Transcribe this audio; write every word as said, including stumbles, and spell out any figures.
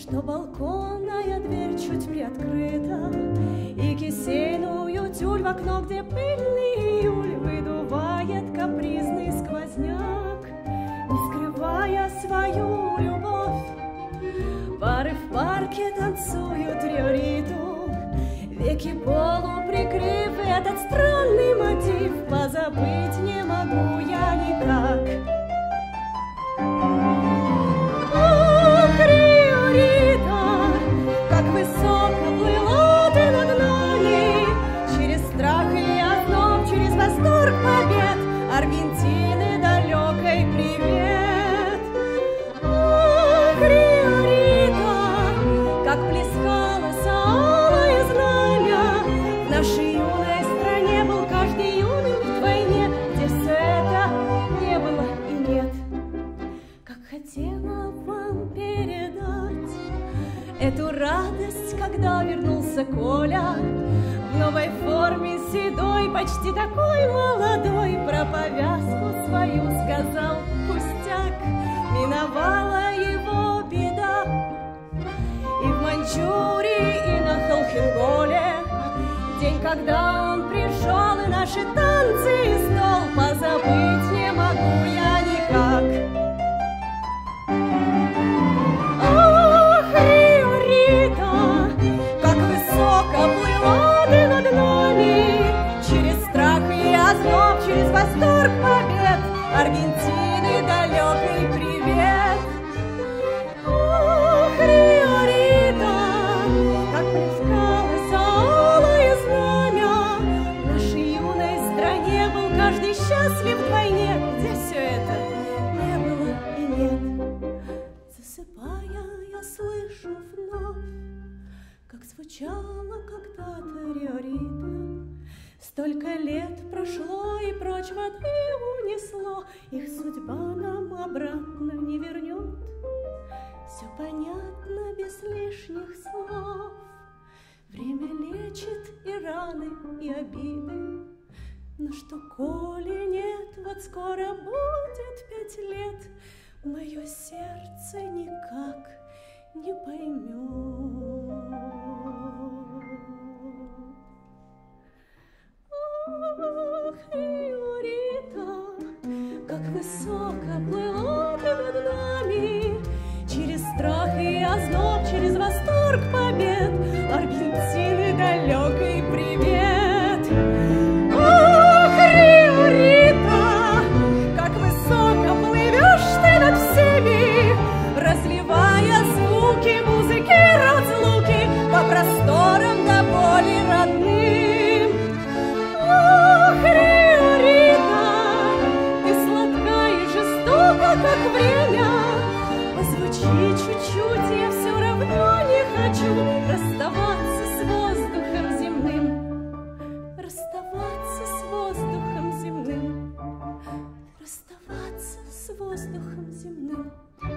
что балконная дверь чуть приоткрыта, и кисейную тюль в окно, где пыльный июль выдувает капризный сквозняк, не скрывая свою любовь. Пары в парке танцуют риориту, веки полуприкрыв этот странный мотив, позабыть не могу я никак. Ох, Риорита, как высоко плыла ты над нами, через страх и озноб, через восторг побед Аргентины далекой привет. Ох, Риорита, как плескалось алое знамя, в нашей юной стране был каждый юным вдвойне, где все это не было и нет. Как хотела вам передать эту радость, когда вернулся Коля в новой форме, седой, почти такой молодой, про повязку свою сказал пустяк, миновала его беда. И в Маньчжурии, и на Холхенголе день, когда он пришел, и наши танцы и стол, позабыть не могу я никак. Ох, Риорита, как высоко плыла ты над нами, через страх и озноб, через восторг побед Аргентины далекой привет. Ох, Риорита, как плескалось алое знамя, в нашей юной стране был каждый счастлив вдвойне, где все это не было и нет. Засыпая, я слышу вновь, как звучала когда-то Риорита. Столько лет прошло, и прочь воды унесло, их судьба нам обратно не вернет. Все понятно без лишних слов, время лечит и раны, и обиды. Но что, коли нет, вот скоро будет пять лет, мое сердце никак не поймет. Ох, Риорита, как высоко плыла ты над нами, через страх и озноб, через восторг побед Аргентины далекой привет. Ох, Риорита, как высоко плывешь ты над всеми, разливая звуки музыки разлуки по просторам до боли родным. Ох, Риорита, ты сладка и жестока, как время. Позвучи чуть-чуть, я все равно не хочу расставаться с воздухом земным, расставаться с воздухом земным, расставаться с воздухом земным.